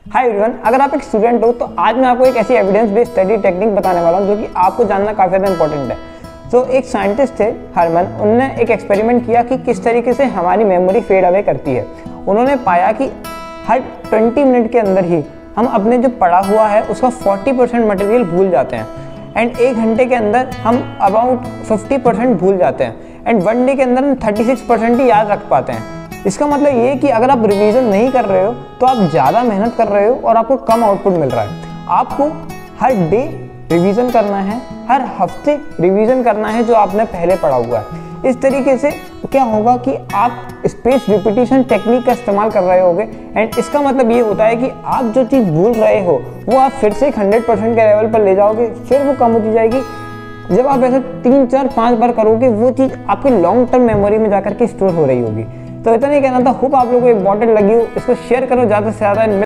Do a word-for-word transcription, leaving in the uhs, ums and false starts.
Hi everyone, अगर आप एक स्टूडेंट हो तो आज मैं आपको एक ऐसी एविडेंस बेस्ड स्टडी टेक्निक बताने वाला हूँ जो कि आपको जानना काफ़ी ज़्यादा इंपॉर्टेंट है। तो एक साइंटिस्ट थे हरमन, उन्होंने एक एक्सपेरिमेंट किया कि किस तरीके से हमारी मेमोरी फेड अवे करती है। उन्होंने पाया कि हर बीस मिनट के अंदर ही हम अपने जो पढ़ा हुआ है उसका चालीस परसेंट मटेरियल भूल जाते हैं एंड एक घंटे के अंदर हम अबाउट पचास परसेंट भूल जाते हैं एंड वन डे के अंदर हम छत्तीस परसेंट ही याद रख पाते हैं। इसका मतलब ये कि अगर आप रिवीजन नहीं कर रहे हो तो आप ज़्यादा मेहनत कर रहे हो और आपको कम आउटपुट मिल रहा है। आपको हर डे रिवीजन करना है, हर हफ्ते रिवीजन करना है जो आपने पहले पढ़ा हुआ है। इस तरीके से क्या होगा कि आप स्पेस रिपीटिशन टेक्निक का इस्तेमाल कर रहे होगे एंड इसका मतलब ये होता है कि आप जो चीज़ भूल रहे हो वो आप फिर से एक हंड्रेड परसेंट के लेवल पर ले जाओगे, फिर वो कम होती जाएगी। जब आप ऐसे तीन चार पाँच बार करोगे वो चीज़ आपकी लॉन्ग टर्म मेमोरी में जाकर के स्टोर हो रही होगी। तो इतना ही कहना था। होप आप लोगों को इंपॉर्टेंट लगी हो, इसको शेयर करो ज़्यादा से ज़्यादा।